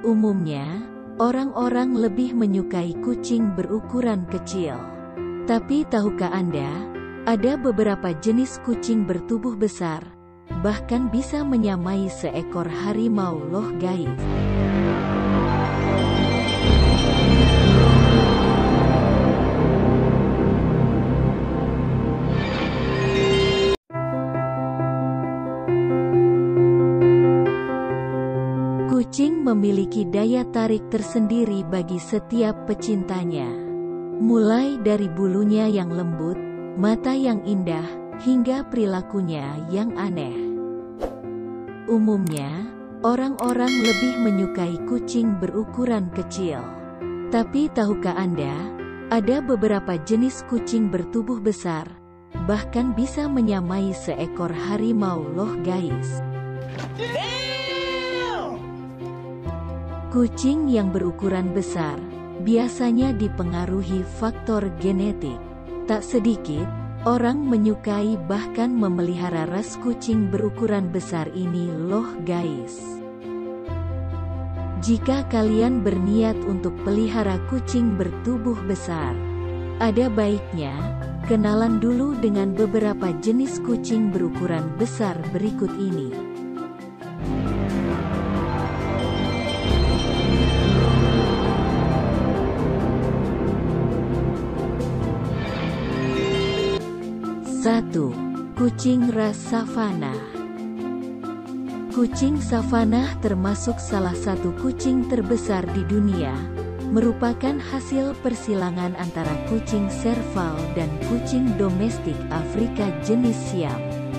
Umumnya, orang-orang lebih menyukai kucing berukuran kecil. Tapi tahukah Anda, ada beberapa jenis kucing bertubuh besar, bahkan bisa menyamai seekor harimau loh guys. Kucing memiliki daya tarik tersendiri bagi setiap pecintanya. Mulai dari bulunya yang lembut, mata yang indah, hingga perilakunya yang aneh. Umumnya, orang-orang lebih menyukai kucing berukuran kecil. Tapi tahukah Anda, ada beberapa jenis kucing bertubuh besar, bahkan bisa menyamai seekor harimau loh guys. Kucing yang berukuran besar biasanya dipengaruhi faktor genetik. Tak sedikit orang menyukai bahkan memelihara ras kucing berukuran besar ini loh guys. Jika kalian berniat untuk pelihara kucing bertubuh besar, ada baiknya kenalan dulu dengan beberapa jenis kucing berukuran besar berikut ini. Satu, kucing ras Savannah. Kucing Savannah termasuk salah satu kucing terbesar di dunia, merupakan hasil persilangan antara kucing serval dan kucing domestik Afrika jenis Siam.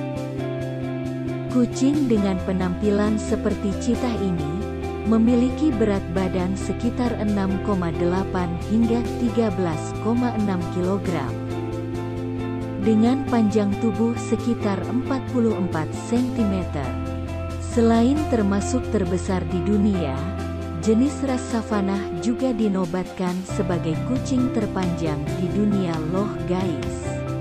Kucing dengan penampilan seperti cheetah ini memiliki berat badan sekitar 6,8 hingga 13,6 kg. Dengan panjang tubuh sekitar 44 cm. Selain termasuk terbesar di dunia, jenis ras Savannah juga dinobatkan sebagai kucing terpanjang di dunia loh guys.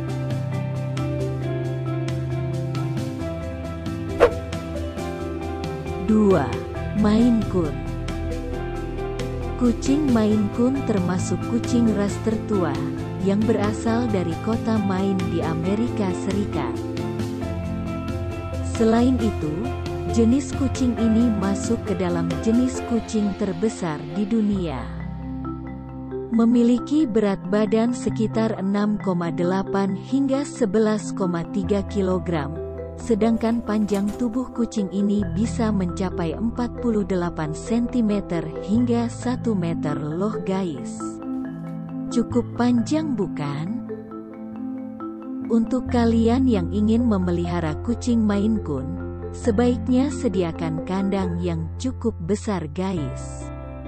Dua, Maine Coon. Kucing Maine Coon termasuk kucing ras tertua yang berasal dari kota Maine di Amerika Serikat. Selain itu, jenis kucing ini masuk ke dalam jenis kucing terbesar di dunia. Memiliki berat badan sekitar 6,8 hingga 11,3 kg, sedangkan panjang tubuh kucing ini bisa mencapai 48 cm hingga 1 meter loh guys. Cukup panjang bukan? Untuk kalian yang ingin memelihara kucing Maine Coon, sebaiknya sediakan kandang yang cukup besar guys.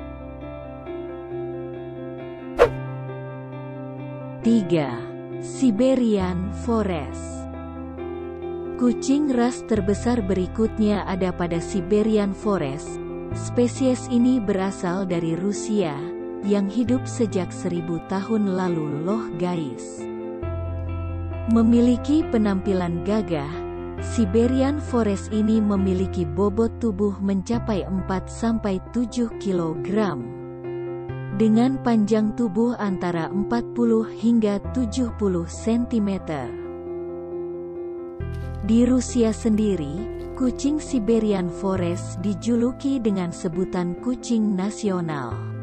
3. Siberian Forest. Kucing ras terbesar berikutnya ada pada Siberian Forest. Spesies ini berasal dari Rusia, yang hidup sejak 1000 tahun lalu loh guys. Memiliki penampilan gagah, Siberian Forest ini memiliki bobot tubuh mencapai 4-7 kg. Dengan panjang tubuh antara 40 hingga 70 cm. Di Rusia sendiri, kucing Siberian Forest dijuluki dengan sebutan kucing nasional.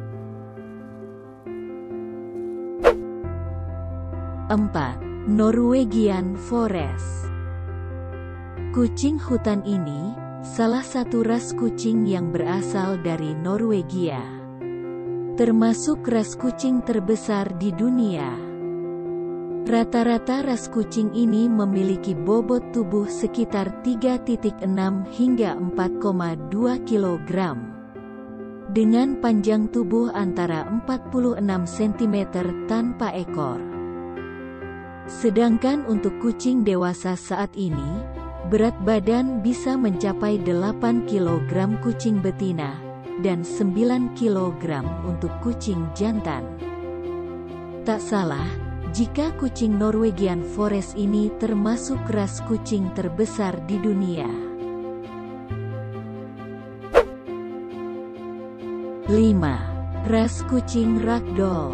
4. Norwegian Forest. Kucing hutan ini, salah satu ras kucing yang berasal dari Norwegia. Termasuk ras kucing terbesar di dunia. Rata-rata ras kucing ini memiliki bobot tubuh sekitar 3,6 hingga 4,2 kg. Dengan panjang tubuh antara 46 cm tanpa ekor. Sedangkan untuk kucing dewasa saat ini, berat badan bisa mencapai 8 kg kucing betina, dan 9 kg untuk kucing jantan. Tak salah, jika kucing Norwegian Forest ini termasuk ras kucing terbesar di dunia. 5. Ras kucing Ragdoll.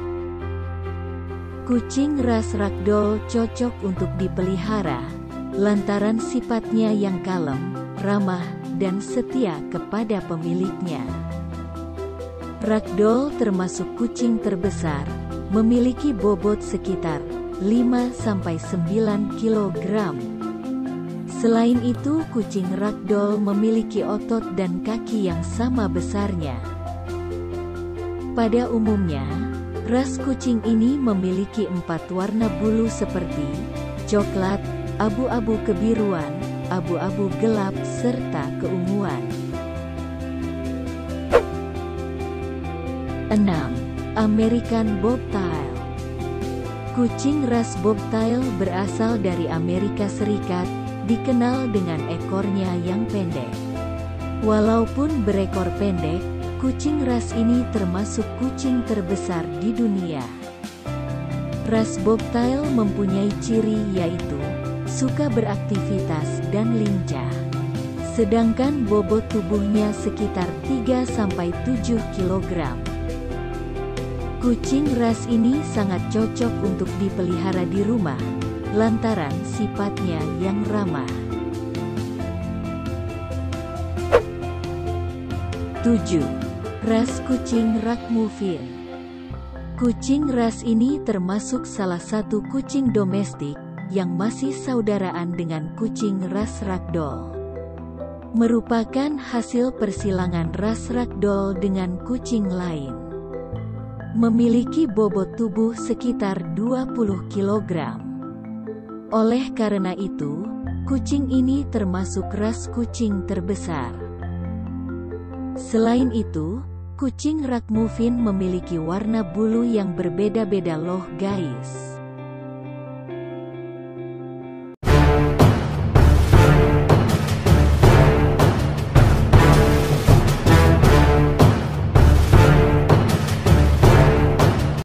Kucing ras Ragdoll cocok untuk dipelihara, lantaran sifatnya yang kalem, ramah, dan setia kepada pemiliknya. Ragdoll termasuk kucing terbesar, memiliki bobot sekitar 5–9 kg. Selain itu, kucing Ragdoll memiliki otot dan kaki yang sama besarnya. Pada umumnya, ras kucing ini memiliki 4 warna bulu seperti coklat, abu-abu kebiruan, abu-abu gelap, serta keunguan. 6. American Bobtail. Kucing ras Bobtail berasal dari Amerika Serikat, dikenal dengan ekornya yang pendek. Walaupun berekor pendek, kucing ras ini termasuk kucing terbesar di dunia. Ras Bobtail mempunyai ciri yaitu suka beraktivitas dan lincah. Sedangkan bobot tubuhnya sekitar 3–7 kg. Kucing ras ini sangat cocok untuk dipelihara di rumah, lantaran sifatnya yang ramah. 7. Ras kucing Ragamuffin. Kucing ras ini termasuk salah satu kucing domestik yang masih saudaraan dengan kucing ras Ragdoll. Merupakan hasil persilangan ras Ragdoll dengan kucing lain. Memiliki bobot tubuh sekitar 20 kg. Oleh karena itu, kucing ini termasuk ras kucing terbesar. Selain itu, kucing Ragamuffin memiliki warna bulu yang berbeda-beda loh guys.